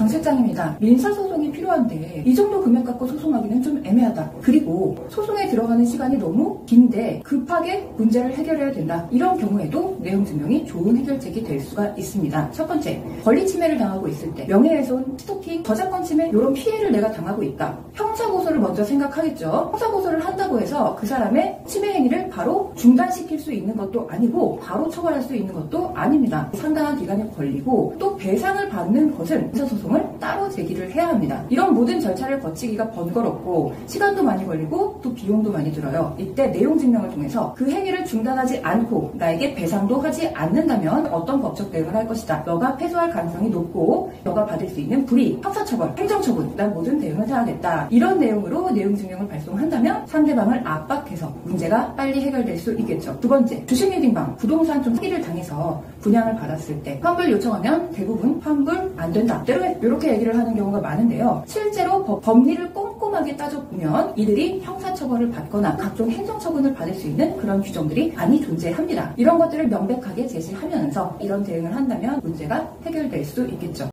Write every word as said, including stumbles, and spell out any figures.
정 실장입니다. 민사소송이 필요한데 이 정도 금액 갖고 소송하기는 좀 애매하다. 그리고 소송에 들어가는 시간이 너무 긴데 급하게 문제를 해결해야 된다. 이런 경우에도 내용증명이 좋은 해결책이 될 수가 있습니다. 첫 번째, 권리 침해를 당하고 있을 때 명예훼손, 스토킹, 저작권 침해 이런 피해를 내가 당하고 있다. 형사고소를 먼저 생각하겠죠. 형사고소를 한다고 해서 그 사람의 침해 행위를 바로 중단시킬 수 있는 것도 아니고 바로 처벌할 수 있는 것도 아닙니다. 상당한 기간이 걸리고 또 배상을 받는 것은 민사소송을 따로 제기를 해야 합니다. 이런 모든 절차를 거치기가 번거롭고 시간도 많이 걸리고 또 비용도 많이 들어요. 이때 내용증명을 통해서 그 행위를 중단하지 않고 나에게 배상도 하지 않는다면 어떤 법적 대응을 할 것이다. 너가 패소할 가능성이 높고 너가 받을 수 있는 불이익, 형사처벌, 행정처분 난 모든 대응을 해야겠다. 이런 내용으로 내용증명을 발송한다면 상대방을 압박해서 문제가 빨리 해결될 수 있겠죠. 두 번째, 주식리딩방, 부동산 좀 사기를 당해서 분양을 받았을 때 환불 요청하면 대부분 환불 안 된다. 이렇게 얘기를 하는 경우가 많은데요. 실제로 법, 법리를 꼼꼼하게 따져보면 이들이 형사처벌을 받거나 각종 행정처분을 받을 수 있는 그런 규정들이 많이 존재합니다. 이런 것들을 명백하게 제시하면서 이런 대응을 한다면 문제가 해결될 수 있겠죠.